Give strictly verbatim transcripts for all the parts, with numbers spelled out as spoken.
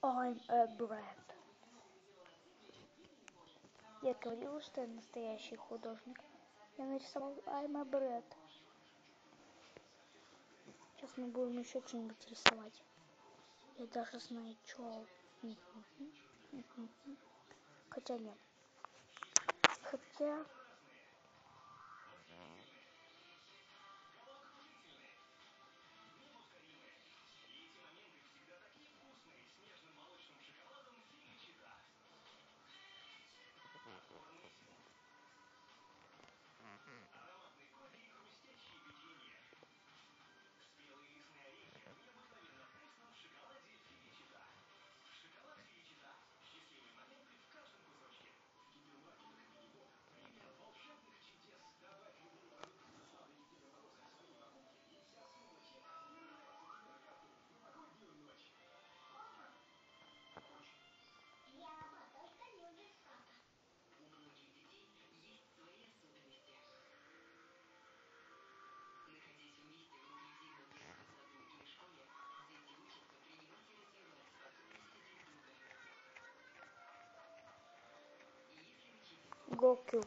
I'm a Brad. Я говорила, что я настоящий художник. Я нарисовал I'm a Brad. Сейчас мы будем еще что-нибудь рисовать. Я даже знаю, что. Хотя нет. Хотя... Гокю.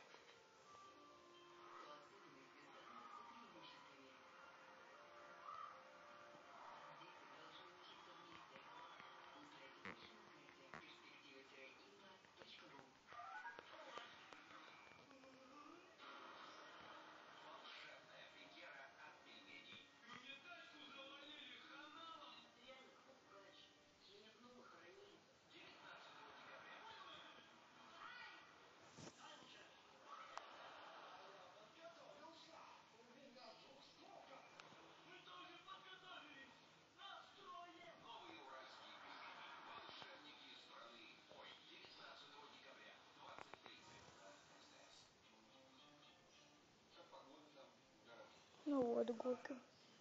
Ну вот, Гокю.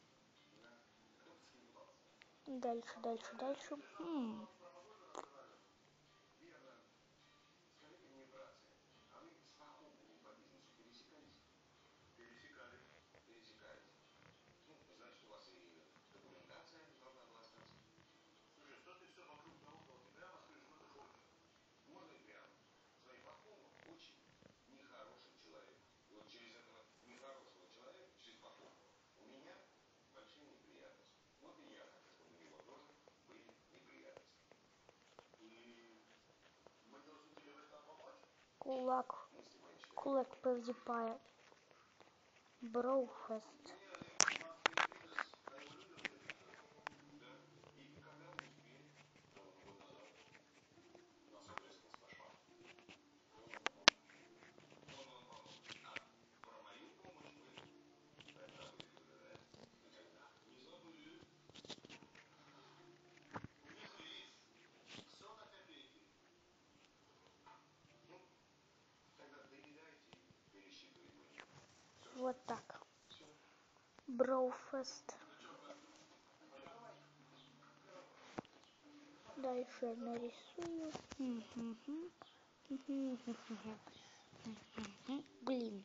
Дальше, дальше, дальше. М-м. Кулак. Кулак PewDiePie. Броуфест. Вот так. Броуфест. Дальше я нарисую. Блин.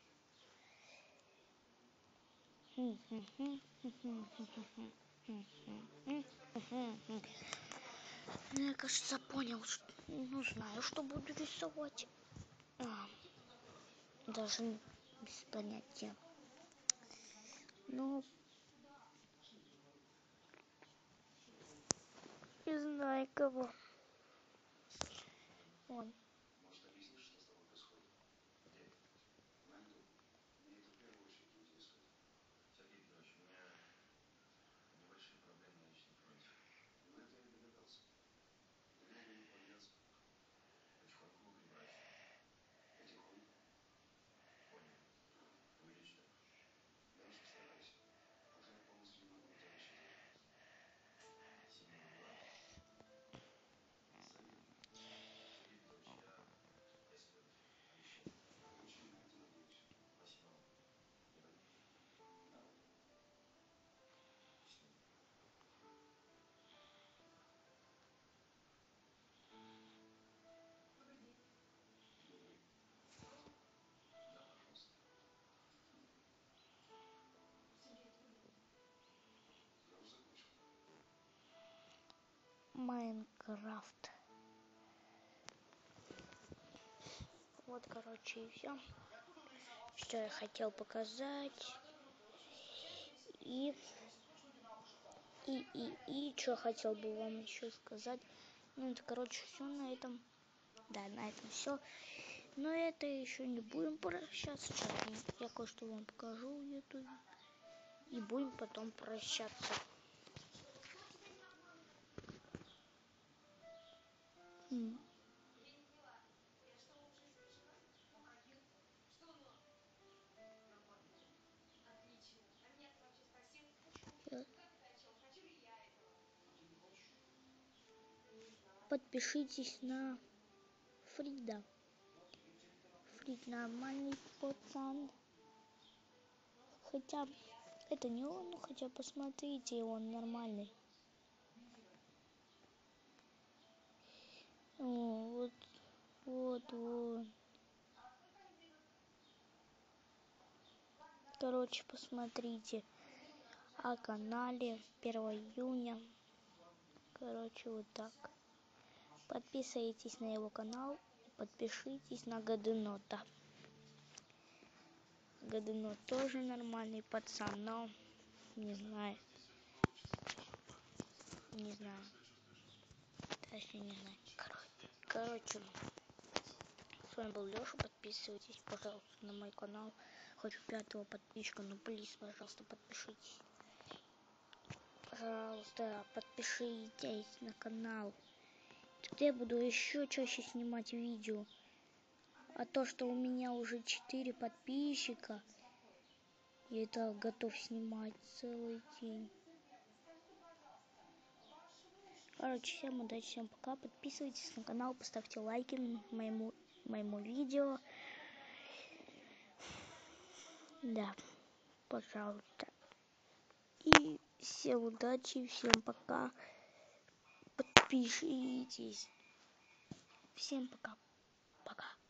Я, кажется, понял, что... Ну, знаю, что буду рисовать. А, даже без понятия. Ну... Не знаю кого. Он. Майнкрафт. Вот, короче, и все. Что я хотел показать. И, и, и, и, что хотел бы вам еще сказать. Ну, это, короче, все на этом. Да, на этом все. Но это еще не будем прощаться. Сейчас я кое-что вам покажу в ютубе. И будем потом прощаться. М. Подпишитесь на Фрида. Фрид нормальный пацан. Хотя это не он, ну хотя посмотрите, он нормальный. О, вот, вот, вот. Короче, посмотрите о канале первого июня. Короче, вот так. Подписывайтесь на его канал. Подпишитесь на Гаденота. Гаденот тоже нормальный пацан, но не знаю. Не знаю. Точнее не знаю. Короче, с вами был Леша. Подписывайтесь, пожалуйста, на мой канал. Хочу пятого подписчика, но плиз, пожалуйста, подпишитесь. Пожалуйста, подпишитесь на канал. Тогда я буду еще чаще снимать видео. А то, что у меня уже четыре подписчика, я это готов снимать целый день. Короче, всем удачи, всем пока. Подписывайтесь на канал, поставьте лайки моему, моему видео. Да, пожалуйста. И всем удачи, всем пока. Подпишитесь. Всем пока. Пока.